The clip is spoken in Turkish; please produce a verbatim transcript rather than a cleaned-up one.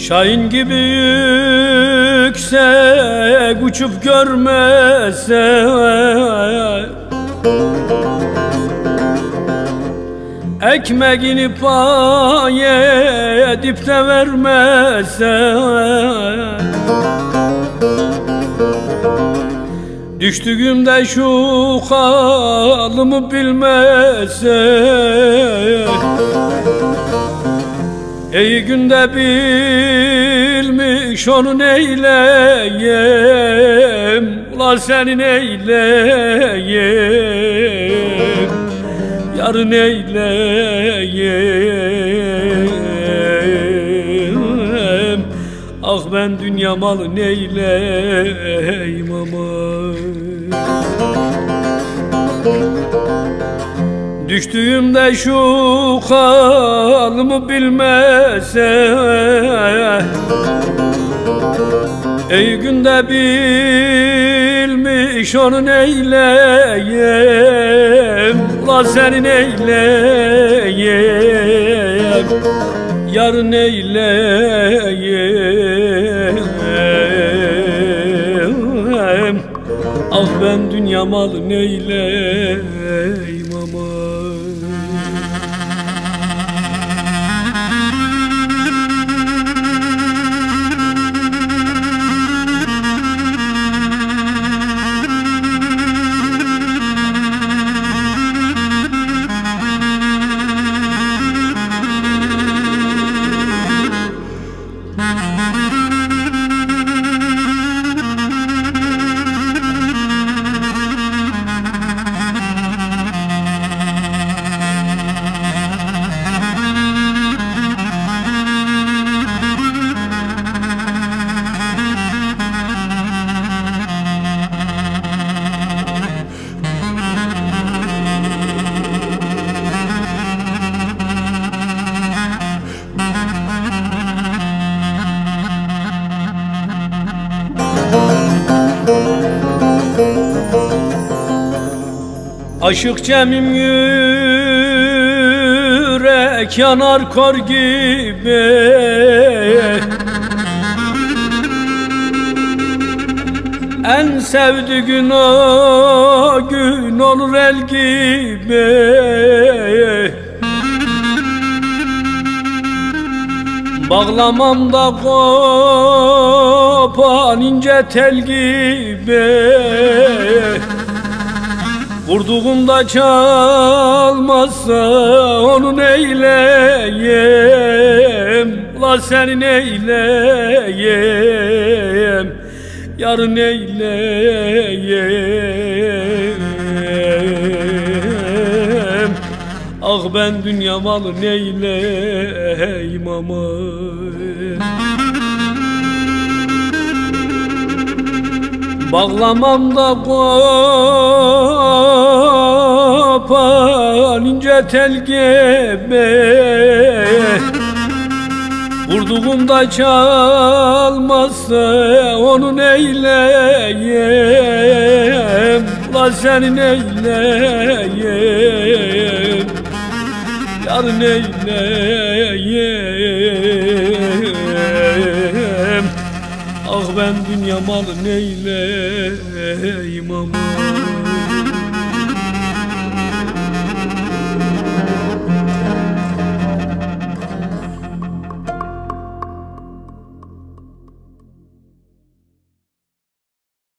Şahin gibi yüksek uçup görmese, ekmeğini pay edip de vermese, düştüğümde şu halımı bilmese, ey günde bilmiş onu neyleyem, ulan seni neyleyem, yarın neyleyem. Ah ben dünya malı neyleyim aman. Düştüğümde şu halımı bilmese, ey günde bilmiş onu neyleyem, ulan seni neyleyem, yarın neyleyem. Ah ben dünya malı neyleyim aman. Aşık Cem'im yürek yanar kor gibi, en sevdiğin o gün olur el gibi. Bağlamamda kopan ince tel gibi, vurduğumda çalmazsa onu neyleyem, ulan seni neyleyem, yarın neyleyem. Ah ben dünya malı neyleyim aman. Bağlamamda kopan ince tel gibi, vurduğumda çalmazsa onu neyleyem, ulan seni neyleyem, yarın neyleyem. Ah ben dünya malı neyleyim aman.